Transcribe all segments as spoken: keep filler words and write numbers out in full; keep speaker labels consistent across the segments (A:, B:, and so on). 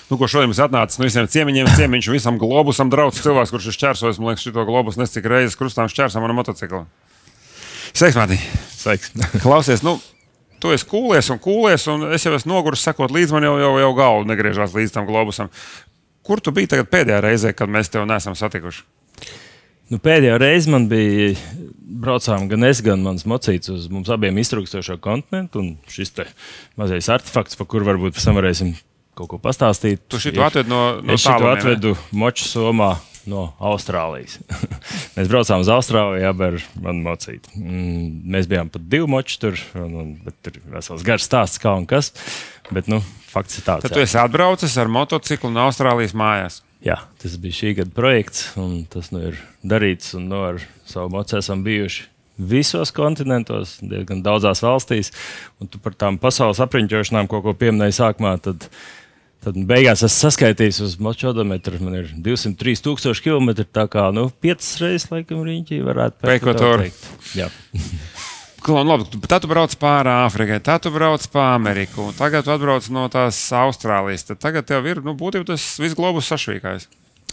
A: Nu, ko šodien mums atnācis no visiem ciemiņiem, ciemiņš visam globusam draudz cilvēks, kurš ir šķērsojis, man liekas, šito globus nes cik reizes krustām šķērsam ar motociklu. Sveiks, Mārtiņ!
B: Sveiks!
A: Klausies, nu, tu esi kūlies un kūlies, un es jau esmu noguris sakot līdz man jau, jau, jau galvu negriežās līdz tam globusam. Kur tu biji tagad pēdējā reizē, kad mēs tev neesam satikuši?
B: Nu, pēdējā reize man bija, braucām gan es, gan mans mocīts uz mums abiem iztrūkstošo kontinentu, un šis te mazais artefakts, par kuru varbūt pēc tam varēsim kaut ko pastāstīt.
A: Tu šito atved no, no
B: es šito
A: tālumiem,
B: atvedu moču somā no Austrālijas. Mēs braucām uz Austrāliju, jā, ar manu mocīti. Mēs bijām pat divi moči tur, un, un, bet tur vesels garš stāsts kā un kas, bet, nu, fakts ir tāds.
A: Tad tu esi atbraucis ar motociklu no Austrālijas mājās?
B: Jā, tas bija šī gada projekts, un tas nu ir darīts, un nu ar savu mocu esam bijuši visos kontinentos, diezgan daudzās valstīs, un tu par tām pasaules apriņķošanām kaut ko pieminēji sākumā, tad, tad beigās es saskaitījis uz močodometru, man ir divsimt trīs tūkstoši kilometri, tā kā, nu, piecas reizes, laikam, riņķī varētu
A: pēc Ekvatoru.
B: Jā.
A: Klon, labi, tad tu brauc pāri Āfrikai, tad tu brauc pa Ameriku, tagad tu atbrauc no tās Austrālijas, tad tagad tev ir, nu, būtībā tas viss globus sašvīkājis.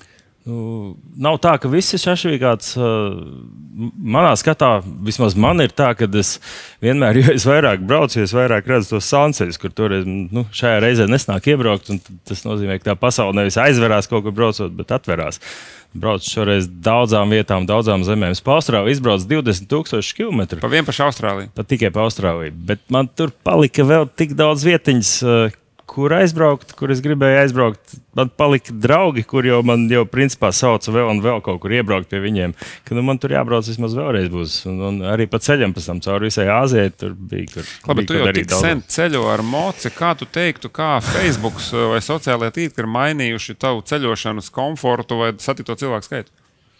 B: Nu, nav tā, ka viss ir sašvīkāts. Manā skatā, vismaz man ir tā, ka es vienmēr, jo es vairāk braucu, es vairāk redzu tos salnceļus, kur toreiz, nu, šajā reizē nesnāk iebraukt, un tas nozīmē, ka tā pasaule nevis aizverās kaut kur braucot, bet atverās. Braucu šoreiz daudzām vietām, daudzām zemēm. Es pa Austrāliju izbraucu divdesmit tūkstoši kilometru.
A: Pa vien pašu Austrāliju?
B: Pa tikai pa Austrāliju. Bet man tur palika vēl tik daudz vietiņas, kur aizbraukt, kur es gribēju aizbraukt. Man palika draugi, kur jau man jau principā sauca vēl un vēl kaut kur iebraukt pie viņiem. Ka nu man tur jābrauc vismaz vēlreiz būs. Un, un arī pa ceļam pēc tam cauri visai Āzijai tur bija, kur
A: Labi,
B: bija,
A: tu jau tik
B: daudz.
A: sen ceļo ar moci. Kā tu teiktu, kā Facebooks vai sociālajie tīkli ir mainījuši tavu ceļošanas komfortu vai satikto cilvēku skaitu?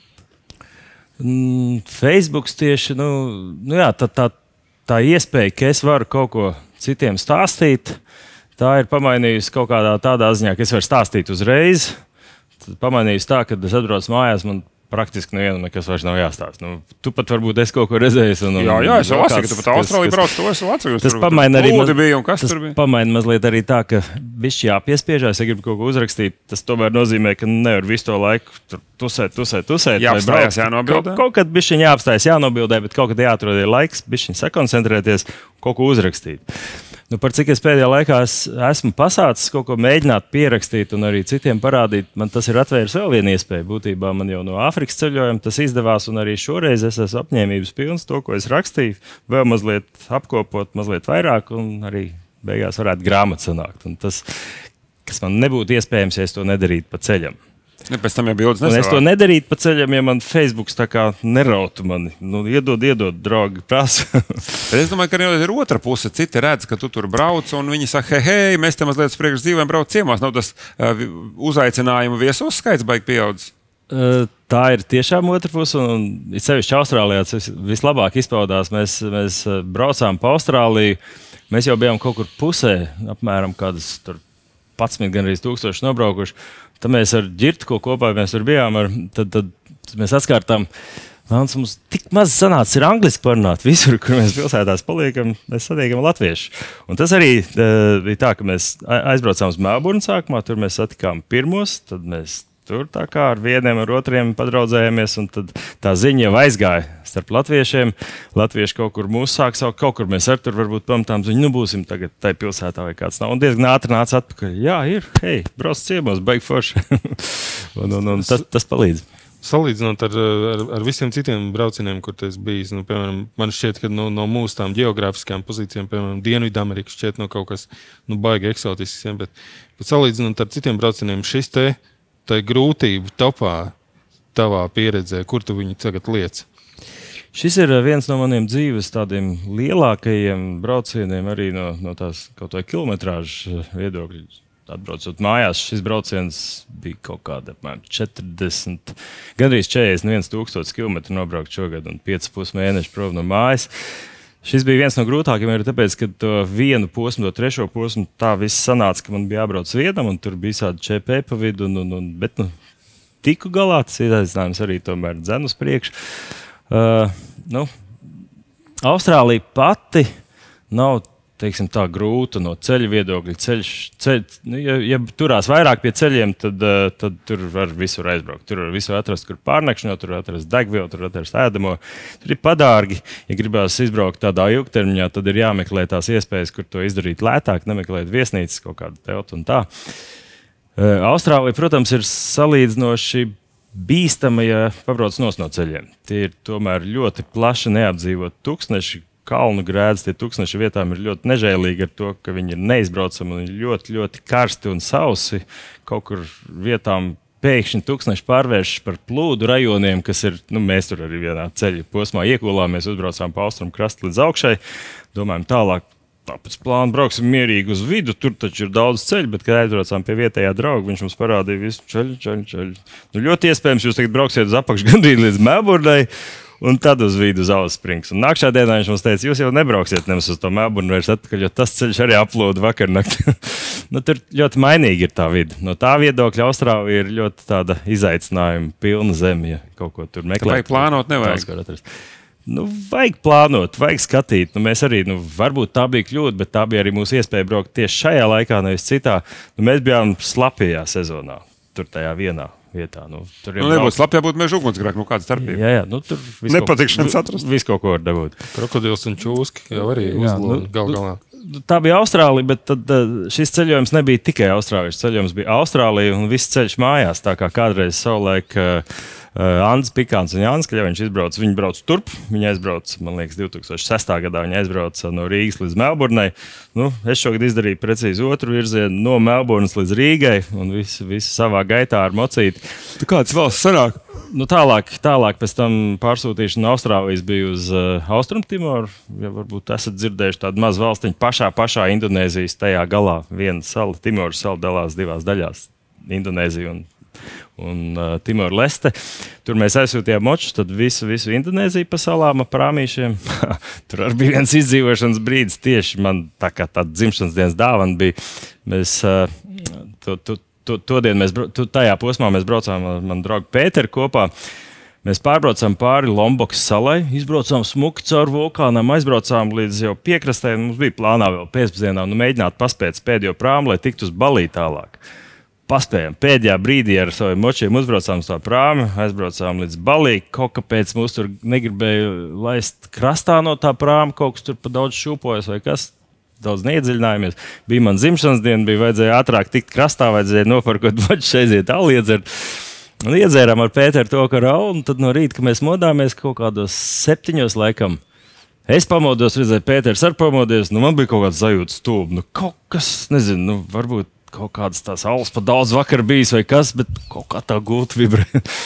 B: Mm, Facebooks tieši, nu, nu jā, tā, tā, tā iespēja, ka es varu kaut ko citiem stāstīt, tā ir pamainījusi kaut kādā tādā ziņā, ka es varu stāstīt uzreiz. Tad pamainījusi tā, ka es atbraucu mājās, man praktiski nevienam nekas vairs nav jāstāsta. Nu, tu pat varbūt esi kaut ko redzējis. Un, un,
A: jā, jā, es jau lasīju, ka tu pat Austrāliju brauc, to esi lasījis.
B: Tas pamaina arī, maz,
A: bija, kas
B: tas
A: tur bija?
B: Pamaina mazliet arī tā, ka bišķi jāpiespiežās, ja gribu kaut ko uzrakstīt. Tas tomēr nozīmē, ka nevar visu to laiku tur tusēt, tusēt, tusēt.
A: Jāapstājas, jānobildē.
B: Kaut, kaut kad bišķiņ jāapstājas, jānobildē, bet kaut kad jāatrod laiks, bišķiņ sakoncentrēties, kaut ko uzrakstīt. Nu, par cik es pēdējā laikā es, esmu pasācis kaut ko mēģināt pierakstīt un arī citiem parādīt, man tas ir atvēris vēl vienu iespēju. Būtībā man jau no Āfrikas ceļojuma tas izdevās, un arī šoreiz es esmu apņēmības pilns to, ko es rakstīju, vēl mazliet apkopot, mazliet vairāk, un arī beigās varētu grāmatu sanākt. Un tas, kas man nebūtu iespējams, ja es to nedarītu pa ceļam.
A: Ne, pēc tam jau bildes nesavāk.
B: Un es to nedarītu pa ceļam, ja man Facebooks tā kā nerautu mani. Nu, iedod, iedod, draugi, prasa.
A: Es domāju, ka ir otra puse. Citi redz, ka tu tur brauc, un viņi saka, hei, hei, mēs te mazliet priekš dzīvēm brauc ciemās. Nav tas uh, uzaicinājumu viesos skaits baigi pieaudzis?
B: Uh, tā ir tiešām otra puse, un it sevišķi Austrālijā tas vislabāk izpaudās. Mēs, mēs braucām pa Austrāliju, mēs jau bijām kaut kur pusē, apmēram kādas tur padsmit gan arī tūkstoši nobraukuši. Tad mēs ar ģirtu, ko kopā mēs tur bijām, ar, tad, tad mēs atskārtām, Vēlams, mums tik maz sanāca ir angliski parunāt. Visur, kur mēs pilsētās paliekam, mēs satiekam latviešu. Un tas arī uh, bija tā, ka mēs aizbraucām uz Melburnu sākumā, tur mēs satikām pirmos, tad mēs tur tā kā ar vieniem, ar otriem padraudzējāmies, un tad tā ziņa jau aizgāja starp latviešiem. Latvieši kaut kur mūs sāk saukt, kaut kur mēs ar tur varbūt pamatām ziņu, nu būsim tagad tai pilsētā vai kāds nav. Un diezgan ātri nāca atpakaļ. Jā, ir, hei, brauc ciemos, baigi forši. un, un, un tas, tas palīdz.
C: Salīdzinot ar, ar, ar visiem citiem braucieniem, kur tas bijis, nu, piemēram, man šķiet, ka no, no mūsu tām geogrāfiskajām pozīcijām, piemēram, Dienvidamerika šķiet no kaut kas, nu, baigi eksotisks, bet, bet salīdzinot ar citiem braucieniem, šis te, tā grūtība topā tavā pieredzē, kur tu viņu tagad liec?
B: Šis ir viens no maniem dzīves tādiem lielākajiem braucieniem arī no, no tās kaut vai kilometrāžas viedokļa. Atbraucot mājās, šis brauciens bija kaut kāda apmēram četrdesmit, gandrīz četrdesmit viens tūkstotis kilometru nobraukt šogad un pieci pus mēneši prom no mājas. Šis bija viens no grūtākiem, arī tāpēc, ka to vienu posmu, to trešo posmu, tā viss sanāca, ka man bija jābrauc vienam, un tur bija tāda Č P pa vidu, un, un, un, bet nu, tiku galā, tas izaicinājums arī tomēr dzen uz priekšu. Uh, nu, Austrālija pati nav teiksim, tā grūta no ceļa viedokļa. Ceļš, ceļ, ja, ja turās vairāk pie ceļiem, tad, tad tur var visur aizbraukt. Tur var visur atrast, kur pārnakšņot, tur var atrast degvielu, tur var atrast ēdamo. Tur ir padārgi. Ja gribās izbraukt tādā ilgtermiņā, tad ir jāmeklē tās iespējas, kur to izdarīt lētāk, nemeklēt viesnīcas, kaut kādu teltu un tā. Austrālija, protams, ir salīdzinoši bīstama, ja pabrauc nos no ceļiem. Tie ir tomēr ļoti plaši neapdzīvot tūkstneši. Kalnu grēdas, tie tūkstneši vietām ir ļoti nežēlīgi ar to, ka viņi ir neizbraucami un ļoti, ļoti karsti un sausi. Kaut kur vietām pēkšņi tūkstneši pārvēršas par plūdu rajoniem, kas ir, nu, mēs tur arī vienā ceļa posmā iekulāmies, uzbraucām pa austrumu krastu līdz augšai. Domājam tālāk, tāpēc plānu brauksim mierīgi uz vidu, tur taču ir daudz ceļu, bet, kad aizbraucām pie vietējā drauga, viņš mums parādīja visu ceļu, ceļu, ceļu. Nu, ļoti iespējams, jūs tagad brauksiet uz apakšu gandrīz līdz Melburnai, un tad uz vidu uz Alice Springs. Un nākšā dienā viņš mums teica, jūs jau nebrauksiet nemaz uz to Melburnu vairs atpakaļ, jo tas ceļš arī aplūda vakarnakti. Nu, tur ļoti mainīgi ir tā vide. No tā viedokļa Austrālija ir ļoti tāda izaicinājuma pilna zeme, ja kaut ko tur meklēt.
A: Vajag plānot, nevajag.
B: Nu, vajag plānot, vajag skatīt. Nu, mēs arī, nu, varbūt tā bija kļūda, bet tā bija arī mūsu iespēja braukt tieši šajā laikā, nevis citā. Nu, mēs bijām slapjajā sezonā, tur tajā vienā vietā. Nu, tur
A: nu, nebūtu slapjā, būtu meža ugunsgrēki, nu kāda starpība.
B: Jā, jā, nu tur visu
A: nepatikšanas atrast.
B: Visu kaut ko var dabūt.
C: Krokodils un čūski jau arī uzlūda
B: nu,
C: gal galā.
B: Tā bija Austrālija, bet tad, šis ceļojums nebija tikai Austrālija. Šis ceļojums bija Austrālija un viss ceļš mājās. Tā kā kādreiz savulaik uh, Andris Pikāns un Jānis Kļaviņš izbrauca. Viņi brauc turp. Viņi aizbrauca, man liekas, divi tūkstoši sestā gadā. Viņi aizbrauca no Rīgas līdz Melburnai. Nu, es šogad izdarīju precīzi otru virzienu no Melburnas līdz Rīgai un visu, visu savā gaitā ar mocīti.
A: Tu kāds valsts sanāk?
B: Nu, tālāk, tālāk pēc tam pārsūtīšana no Austrālijas bija uz uh, Austrumtimoru. Ja varbūt esat dzirdējuši tādu mazu valstiņu pašā, pašā Indonēzijas tajā galā. Viena sala, Timoras sala dalās divās daļās - Indonēzija un, un uh, Timor-Leste. Tur mēs aizsūtījām močus, tad visu, visu Indonēziju pa salām ap prāmīšiem. Tur arī bija viens izdzīvošanas brīdis tieši man tā kā tāda dzimšanas dienas dāvana bija. Mēs uh, to, to, To, to dienu mēs, tu, tajā posmā mēs braucām ar manu draugu Pēteru kopā. Mēs pārbraucām pāri Lombokas salai, izbraucām smuki caur vulkānam, aizbraucām līdz jau piekrastē. Mums bija plānā vēl pēcpusdienā nu, mēģināt paspēt pēdējo prāmu, lai tiktu uz Balī tālāk. Paspējām. Pēdējā brīdī ar saviem močiem uzbraucām uz tā prāmu, aizbraucām līdz Balī. Kaut kāpēc mūs tur negribēja laist krastā no tā prāma, kaut kas tur pa daudz šūpojas vai kas. Daudz neiedziļinājāmies. Bija man dzimšanas diena, bija vajadzēja ātrāk tikt krastā, vajadzēja nofarkot vaļš, aiziet alu iedzert. Un iedzērām ar Pēteru to, ka raulu, un tad no rīta, kad mēs modāmies kaut kādos septiņos laikam, es pamodos, redzēju, Pēters ar pamodies, nu man bija kaut kāds sajūtas stūbi. Nu kaut kas, nezinu, nu varbūt kaut kādas tās aulas pa daudz vakar bijis vai kas, bet kaut kā tā gulta vibrē.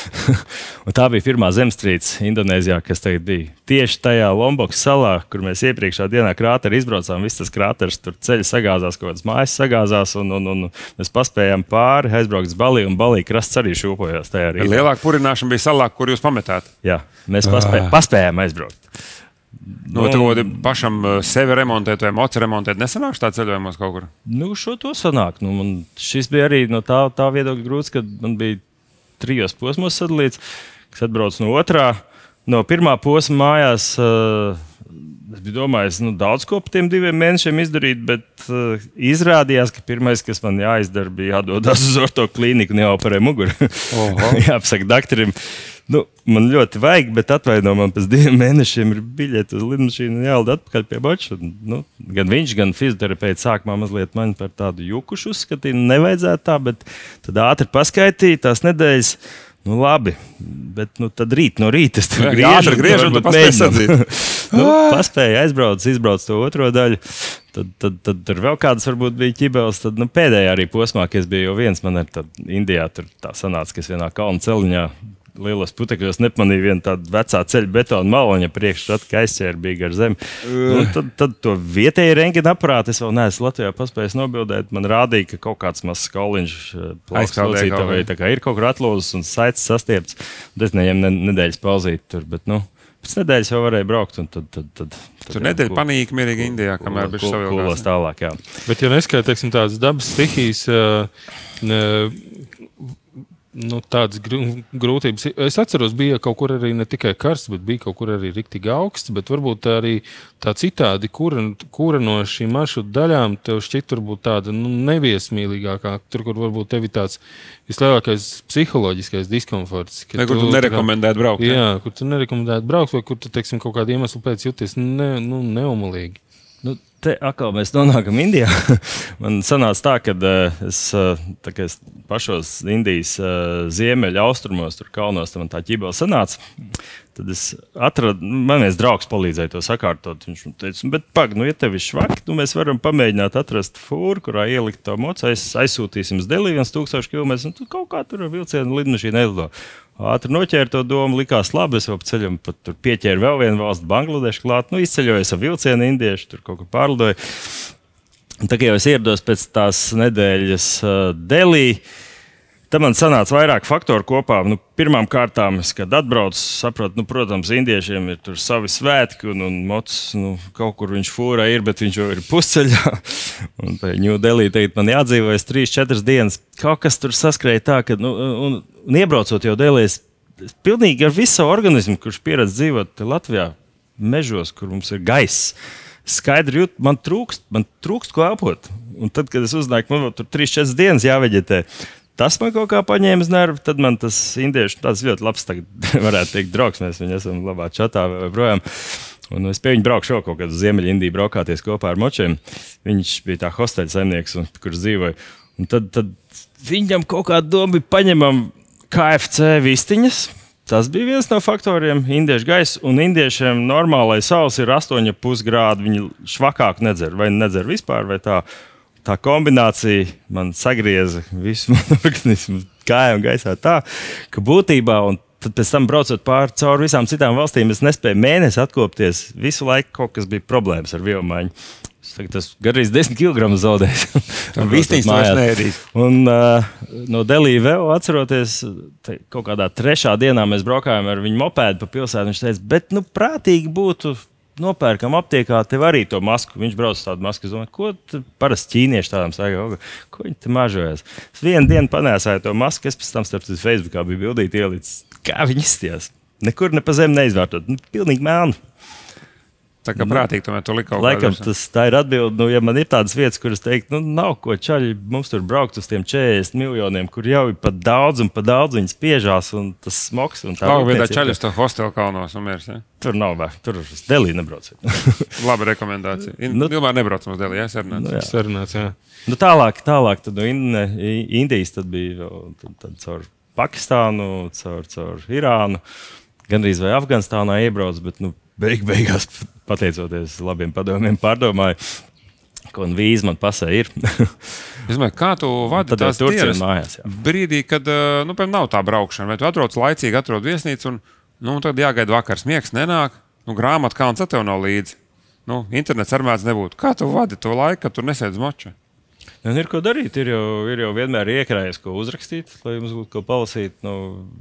B: Un tā bija pirmā zemestrīce Indonēzijā, kas tagad bija. Tieši tajā Lombokas salā, kur mēs iepriekšā dienā krāteri izbraucām, viss tas krāteris, tur ceļi sagāzās, kaut kādas mājas sagāzās, un, un, un mēs paspējām pāri, aizbraukt uz Balī, un Balī krasts arī šūpojās tajā rītā.
A: Lielāka purināšana bija salā, kur jūs pametāt?
B: Jā, mēs paspēj, paspējām aizbraukt.
A: No, nu, tu pašam sevi remontēt vai moci remontēt, nesanāks tā ceļojumos kaut kur?
B: Nu, šo to sanāk. Nu, man šis bija arī no tā, tā viedokļa grūts, kad man bija trijos posmos sadalīts, kas atbrauc no otrā. No pirmā posma mājās uh, es biju domājis, nu, daudz ko pa tiem diviem mēnešiem izdarīt, bet uh, izrādījās, ka pirmais, kas man jāizdara, bija jādodas uz orto klīniku un jāoperē muguru. Jāapsaka doktorim. Nu, man ļoti vajag, bet atvaino man pēc diviem mēnešiem ir biļete uz lidmašīnu un jālido atpakaļ pie boča. Nu, gan viņš, gan fizioterapeits sākumā mazliet mani par tādu jukušu uzskatīja. Nevajadzētu tā, bet tad ātri paskaitīja tās nedēļas. Nu, labi, bet nu, tad rīt no rīta es tur griežu.
A: griežu un tu paspēji sadzīt.
B: Nu, paspēju aizbrauc, izbrauc to otro daļu. Tad, tad, tad tur vēl kādas varbūt bija ķibeles. Tad nu, pēdējā arī posmā, ka es biju jau viens, man ir tad Indijā tur tā sanāca, ka es vienā kalnu celiņā lielos putekļos nepamanīju vienu tādu vecā ceļa betonu maliņu, priekšratu, ka aizķēra bija gar zemi. Nu, tad, tad to vietēju rengena aparātu es vēl neesmu Latvijā paspējis nobildēt. Man rādīja, ka kaut kāds mazs kauliņš plaukstlocītā vai tā kā ir kaut kur atlūzis un saites sastiepts. Es neņem ne, nedēļas pauzīt tur, bet nu, pēc nedēļas jau varēja braukt. Un tad, tad, tad, tad,
A: tur nedēļa panīka mierīgi Indijā, kamēr bišķi savilgās.
B: Tālāk, jā.
C: Bet ja neskait, teiksim, tādas dabas stihijas, uh, uh, Nu, tādas grūtības. Es atceros, bija kaut kur arī ne tikai karsts, bet bija kaut kur arī riktīgi augsts, bet varbūt arī tā citādi, kura, kura no šīm maršrutu daļām tev šķiet varbūt tāda nu, neviesmīlīgākā, tur, kur varbūt tev ir tāds vislielākais psiholoģiskais diskomforts.
A: Ne, kur tu, tu nerekomendētu braukt.
C: Jā, jā, kur tu nerekomendētu braukt, vai kur tu, teiksim, kaut kādu iemeslu pēc jūties ne, nu, neumulīgi.
B: Nu, te atkal mēs nonākam Indijā. Man sanāca tā, ka uh, es, uh, tā, ka es pašos Indijas uh, ziemeļa austrumos, tur kalnos, man tā ķibela sanāca. Tad es atradu, man viens draugs palīdzēja to sakārtot. Viņš man teica, bet pag, nu, ja tev ir švaki, nu, mēs varam pamēģināt atrast fūru, kurā ielikt to mocu, aiz, aizsūtīsim uz Delī viens tūkstoši kilometrus, un tu kaut kā tur ar vilcienu lidmašīnu nelido. Ātri noķēra to domu, likās labi, es vēl pa ceļam pat tur pieķēru vēl vienu valstu, Bangladešu klāt, nu, izceļojos ar vilcienu indiešu, tur kaut kur pārlidoju. Un tā kā jau es ierados pēc tās nedēļas uh, Delī, tad man sanāca vairāk faktoru kopā. Nu, pirmām kārtām, es, kad atbraucu, sapratu, nu, protams, indiešiem ir tur savi svētki, un, un mots, nu, kaut kur viņš fūrā ir, bet viņš jau ir pusceļā. Un pie New Delhi teikt, man jādzīvojas trīs, četras dienas. Kaut kas tur saskrēja tā, ka, nu, un, un iebraucot jau Delī, es pilnīgi ar visu savu organismu, kurš pieredz dzīvot Latvijā, mežos, kur mums ir gaiss, skaidri jūt, man trūkst, man trūkst ko elpot. Un tad, kad es uzzināju, ka man vēl tur trīs, četras dienas jāveģetē, tas man kaut kā paņēma uz nervu, tad man tas indiešu tāds ļoti labs, tagad varētu teikt, draugs, mēs viņu esam labā čatā vai projām. Un es pie viņa braukšu kaut kādu Ziemeļa Indiju braukāties kopā ar močiem. Viņš bija tā hosteļa saimnieks, un, kurš dzīvoja. Un tad, tad viņam kaut kāda doma bija paņemam K F C vistiņas. Tas bija viens no faktoriem, indiešu gaisa, un indiešiem normālais saules ir astoņi komats pieci grādi, viņi švakāk nedzer, vai nedzer vispār, vai tā. Tā kombinācija man sagrieza visu manu organismu kājām gaisā tā, ka būtībā, un tad pēc tam braucot pāri cauri visām citām valstīm, es nespēju mēnesi atkopties. Visu laiku kaut kas bija problēmas ar vielmaiņu. Es tagad tas gandrīz desmit kilogramus zaudēju.
A: Vistiņas vairs neēdīs.
B: Un uh, no Delī vēl atceroties, te, kaut kādā trešā dienā mēs braukājām ar viņu mopēdu pa pilsētu. Viņš teica, bet nu prātīgi būtu nopērkam aptiekā, tev arī to masku. Viņš brauc tādu masku. Es domāju, ko parasti ķīnieši tādām saka, ko viņi te mažojas. Es vienu dienu panēsāju to masku, es pēc tam starp citu Facebookā biju bildīt ielicis. Kā viņi izties? Nekur ne pa zemi neizvērtot. Nu, pilnīgi melnu.
A: Tā kā prātīgi tomēr to likau.
B: Laikam tas tā ir atbilde, nu, ja man ir tādas vietas, kuras teikt, nu, nav ko čaļi mums tur braukt uz tiem četrdesmit miljoniem, kur jau ir pat daudz un pat daudz viņas spiežās un tas smoks. Un tā
A: Nav vienā čaļi uz to hostelu kalnos un miers, ja?
B: Tur nav vēl, tur uz Delī nebrauciet.
A: Laba rekomendācija.
B: Nu,
A: Ilmār nebraucam uz Delī, jā, sarunāts.
B: Nu, jā.
C: Sarunāts, jā.
B: Nu, tālāk, tālāk, tad no Indijas tad bija tad, tad caur Pakistānu, caur, caur Irānu, gandrīz vai Afganistānā iebrauc, bet, nu, beig, beigās, pateicoties labiem padomiem, pārdomāju, ko un vīza man pasē ir.
A: Es domāju, kā tu vadi tās dienas
B: mājās, jā.
A: brīdī, kad, nu, piemēram, nav tā braukšana, vai tu atrodas laicīgi, atrod viesnīcu, un, nu, tad jāgaida vakars, miegs nenāk, nu, grāmata kalns tev nav līdzi. Nu, internets ar mēdz nebūtu. Kā tu vadi to laiku, kad tu nesēdz moča?
B: Un ir ko darīt, ir jau, ir jau vienmēr iekrājies, ko uzrakstīt, lai jums būtu ko palasīt. Nu,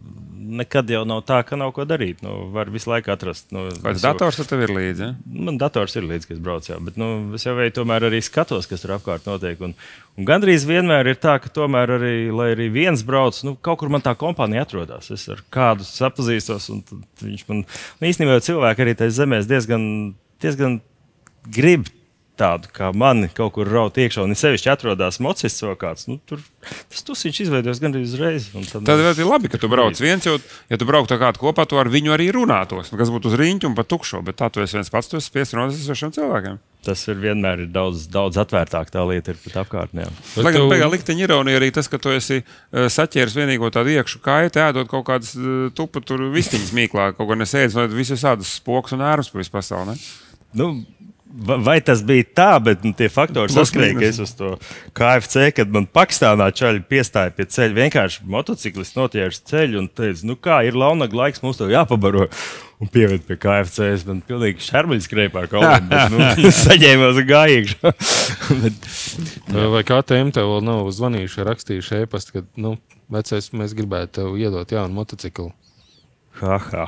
B: nekad jau nav tā, ka nav ko darīt. Nu, var visu laiku atrast. Nu,
A: Vai tas dators tev ir līdzi? Ja?
B: Man dators ir līdzi, kas brauc jau, bet nu, es jau vēju tomēr arī skatos, kas tur apkārt notiek. Un, un gandrīz vienmēr ir tā, ka tomēr arī, lai arī viens brauc, nu, kaut kur man tā kompānija atrodas. Es ar kādu sapazīstos, un viņš man, nu, īstenībā cilvēki arī tajā zemēs diezgan, diezgan grib tādu, kā mani kaut kur raut iekšā, un sevišķi atrodas mocists vai kāds. Nu, tur tas tusiņš izveidojas gandrīz uzreiz. Tad,
A: tad ir labi, ka tu brauc viens, jo, ja tu brauktu kādu kopā, tu ar viņu arī runātos. Kas būtu uz riņķu un pa tukšo, bet tā tu esi viens pats, tu esi spiests runāt ar svešiem cilvēkiem.
B: Tas ir vienmēr ir daudz, daudz atvērtāk tā lieta ir pat apkārtnējām.
A: Lai gan beigā likteņa ironija arī tas, ka tu esi uh, saķēris vienīgo tādu iekšu kaiti, ēdot kaut kādas uh, tupu tur vistiņas mīklā, kaut ko nesēdz, lai visus tādas spoks un ērums pa visu pasauli, ne?
B: Nu, vai tas bija tā, bet nu, tie faktori saskrēja, ka es uz to K F C, kad man Pakistānā čaļi piestāja pie ceļa, vienkārši motociklists noķērs ceļu un teica, nu kā, ir launag laiks, mums to jāpabaro. Un pieved pie K F C, es man pilnīgi šermuļi skrēja pār kaut kādu, bet nu, saņēmos un gāju iekšā. bet,
C: Vai K T M tev vēl nav zvanījuši, rakstījuši ēpastu, kad, nu, vecais, mēs gribētu tev iedot jaunu motociklu?
B: Haha.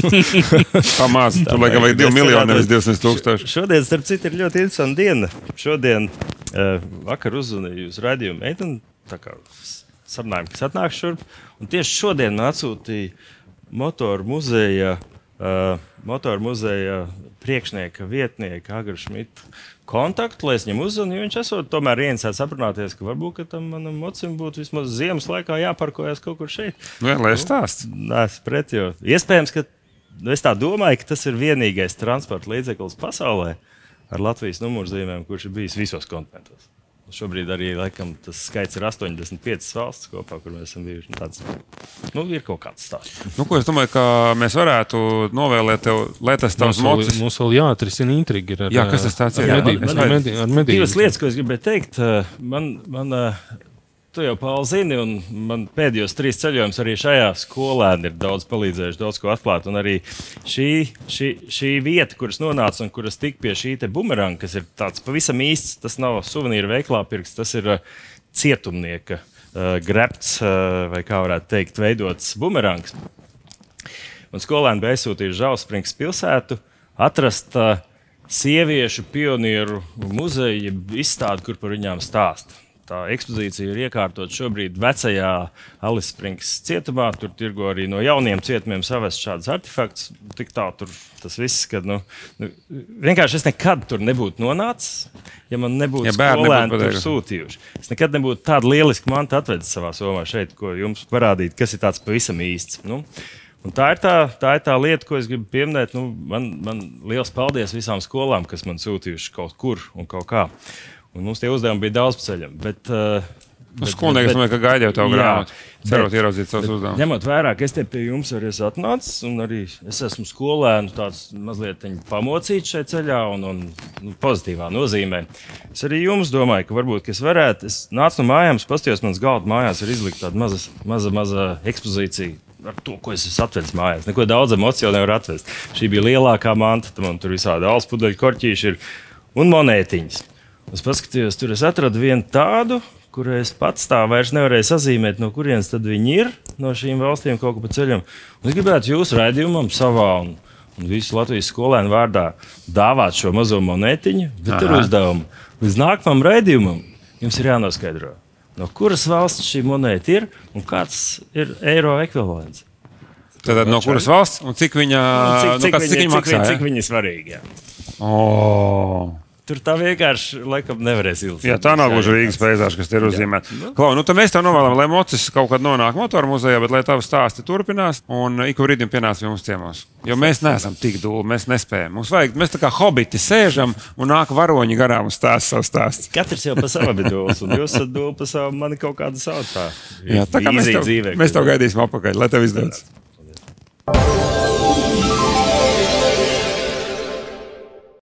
A: Pamāc, tu laikam vajag divi miljoni, nevis divsimt tūkstoši.
B: Šodien, starp citu, ir ļoti interesanta diena. Šodien uh, vakar uzzvanīju uz radījumu meiteni, tā kā sarunājām, kas atnāk šurp. Un tieši šodien man atsūtīja motoru muzeja, uh, motoru muzeja priekšnieka vietnieka Agru Šmitu kontaktu, lai es viņam uzzvanu, jo viņš esot tomēr ieinteresēts aprunāties, ka varbūt ka tam manam mocim būtu vismaz ziemas laikā jāparkojas kaut kur šeit.
A: Nu, jā, lai es stāstu.
B: Nē, es pret, jo iespējams, ka es tā domāju, ka tas ir vienīgais transporta līdzeklis pasaulē ar Latvijas numurzīmēm, kurš ir bijis visos kontinentos. Šobrīd arī laikam, tas skaits ir astoņdesmit piecas valsts kopā, kur mēs esam bijuši. Tāds, nu, ir kaut kāds stāsts.
A: Nu, ko es domāju, ka mēs varētu novēlēt tev, lai tas tavs mocis.
C: Mums vēl jāatrisina intriga. Ar,
A: jā, kas tas tāds ir?
C: Ar mediju.
B: Divas lietas, ko es gribēju teikt. Man, man, tu jau, Pauli, zini, un man pēdējos trīs ceļojumus arī šajā skolēni ir daudz palīdzējuši, daudz ko atklāt. Un arī šī, šī, šī vieta, kuras nonāca un kuras tik pie šī te bumeranga, kas ir tāds pavisam īsts, tas nav suvenīra veiklā pirks, tas ir uh, cietumnieka uh, grebts, uh, vai kā varētu teikt, veidots bumerangs. Un skolēni bija aizsūtījuši Žauspringas pilsētu atrast uh, sieviešu pionieru muzeju izstādi, kur par viņām stāsta. Tā ekspozīcija ir iekārtot šobrīd vecajā Alisprings cietumā. Tur tirgo arī no jauniem cietumiem savest šādus artefaktus. Tik tā tur tas viss, kad nu, nu, vienkārši es nekad tur nebūtu nonācis, ja man nebūtu ja skolēni tur sūtījuši. Es nekad nebūtu tādu lielisku mantu atvedis savā somā šeit, ko jums parādīt, kas ir tāds pavisam īsts. Nu, un tā ir tā, tā ir tā lieta, ko es gribu pieminēt. Nu, man, man liels paldies visām skolām, kas man sūtījuši kaut kur un kaut kā. Un mums tie uzdevumi bija daudz ceļam. Bet, uh,
A: bet, skolnieks, bet, domāju, ka gaidīja tavu grāmatu, cerot ieraudzīt savus uzdevumus.
B: Ņemot vērā, ka es te pie jums arī esmu atnācis, un arī es esmu skolēnu tāds mazliet pamocīts šajā ceļā un, un nu, pozitīvā nozīmē. Es arī jums domāju, ka varbūt, ka es varētu, es nācu no mājām, paskatījos, mans galda mājās ir izlikta tāda maza, maza, maza ekspozīcija ar to, ko es esmu atvedis mājās. Neko daudz emociju nevar atvest. Šī bija lielākā manta, man tur visādi alspudeļu korķīši ir un monētiņas. Es paskatījos, tur es atradu vienu tādu, kuru es pats tā vairs nevarēju sazīmēt, no kurienes tad viņi ir, no šīm valstīm kaut ko pa ceļam. Un es gribētu jūsu raidījumam savā un, un visu Latvijas skolēnu vārdā dāvāt šo mazo monētiņu, bet ir uzdevumu. Līdz nākamam raidījumam jums ir jānoskaidro, no kuras valsts šī monēta ir un kāds ir eiro ekvivalents.
A: Tātad no kuras valsts un cik viņa,
B: un cik, cik,
A: no kāds,
B: viņa,
A: cik viņa maksā?
B: Cik, cik viņa svarīga, jā.
A: Oh.
B: Tur tā vienkārši, laikam, nevarēs ilgi.
A: Jā, tā nav gluži Rīgas peizaža, kas te ir uzzīmēta. Klau, nu tad mēs tev novēlam, lai mocis kaut kad nonāk motoru muzejā, bet lai tavu stāsti turpinās un ik brīdim pienāc pie mums ciemos. Jo mēs neesam tik dūli, mēs nespējam. Mums vajag, mēs tā kā hobiti sēžam un nāk varoņi garām un stāsta savu stāstu.
B: Katrs jau pa savu ir dūls, un jūs esat dūli pa savu, mani kaut kādu savu tā.
A: Jā, tā kā mēs tev, mēs tev gaidīsim apakaļ, lai tev izdodas.